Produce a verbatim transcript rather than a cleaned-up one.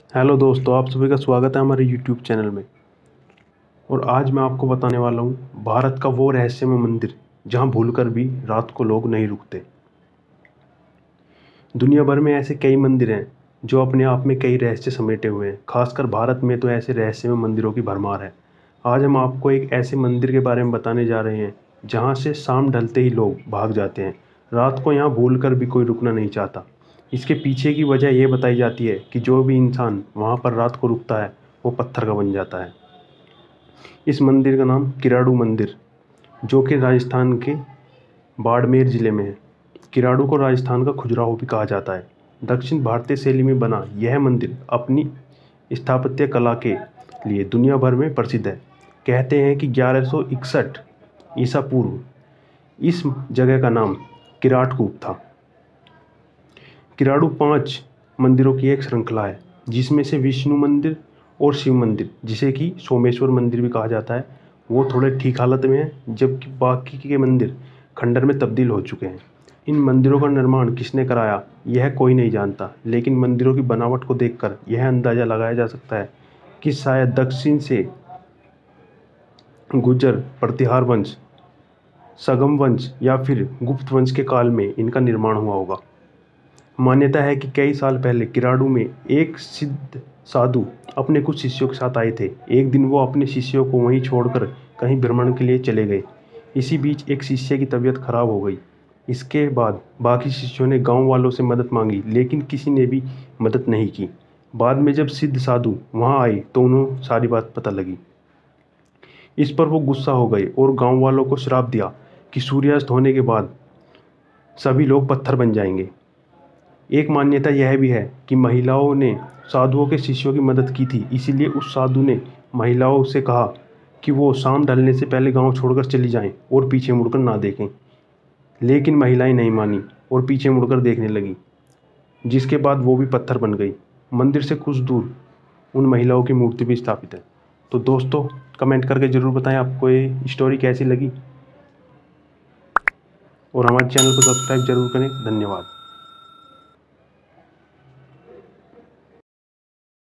Hello दोस्तों, आप सभी का स्वागत है हमारे यूट्यूब चैनल में। और आज मैं आपको बताने वाला हूँ भारत का वो रहस्यमय मंदिर जहाँ भूलकर भी रात को लोग नहीं रुकते। दुनिया भर में ऐसे कई मंदिर हैं जो अपने आप में कई रहस्य समेटे हुए हैं। खासकर भारत में तो ऐसे रहस्यमय मंदिरों की भरमार है। आज हम आपको एक ऐसे मंदिर के बारे में बताने जा रहे हैं जहाँ से शाम ढलते ही लोग भाग जाते हैं। रात को यहाँ भूलकर भी कोई रुकना नहीं चाहता। इसके पीछे की वजह ये बताई जाती है कि जो भी इंसान वहाँ पर रात को रुकता है वो पत्थर का बन जाता है। इस मंदिर का नाम किराडू मंदिर, जो कि राजस्थान के बाड़मेर ज़िले में है। किराडू को राजस्थान का खजुराहो भी कहा जाता है। दक्षिण भारतीय शैली में बना यह मंदिर अपनी स्थापत्य कला के लिए दुनिया भर में प्रसिद्ध है। कहते हैं कि ग्यारह सौ इकसठ ईसा पूर्व इस जगह का नाम किराटकूप था। किराडू पांच मंदिरों की एक श्रृंखला है, जिसमें से विष्णु मंदिर और शिव मंदिर, जिसे कि सोमेश्वर मंदिर भी कहा जाता है, वो थोड़े ठीक हालत में हैं, जबकि बाकी के मंदिर खंडर में तब्दील हो चुके हैं। इन मंदिरों का निर्माण किसने कराया यह कोई नहीं जानता, लेकिन मंदिरों की बनावट को देखकर यह अंदाज़ा लगाया जा सकता है कि शायद दक्षिण से गुर्जर, प्रतिहार वंश, सगम वंश या फिर गुप्त वंश के काल में इनका निर्माण हुआ होगा। मान्यता है कि कई साल पहले किराडू में एक सिद्ध साधु अपने कुछ शिष्यों के साथ आए थे। एक दिन वो अपने शिष्यों को वहीं छोड़कर कहीं भ्रमण के लिए चले गए। इसी बीच एक शिष्य की तबीयत खराब हो गई। इसके बाद बाकी शिष्यों ने गांव वालों से मदद मांगी, लेकिन किसी ने भी मदद नहीं की। बाद में जब सिद्ध साधु वहां आए तो उन्हें सारी बात पता लगी। इस पर वो गुस्सा हो गए और गांव वालों को श्राप दिया कि सूर्यास्त होने के बाद सभी लोग पत्थर बन जाएंगे। एक मान्यता यह भी है कि महिलाओं ने साधुओं के शिष्यों की मदद की थी, इसीलिए उस साधु ने महिलाओं से कहा कि वो शाम ढलने से पहले गांव छोड़कर चली जाएं और पीछे मुड़कर ना देखें। लेकिन महिलाएं नहीं मानी और पीछे मुड़कर देखने लगी, जिसके बाद वो भी पत्थर बन गई। मंदिर से कुछ दूर उन महिलाओं की मूर्ति भी स्थापित है। तो दोस्तों, कमेंट करके ज़रूर बताएं आपको ये स्टोरी कैसी लगी, और हमारे चैनल को सब्सक्राइब जरूर करें। धन्यवाद।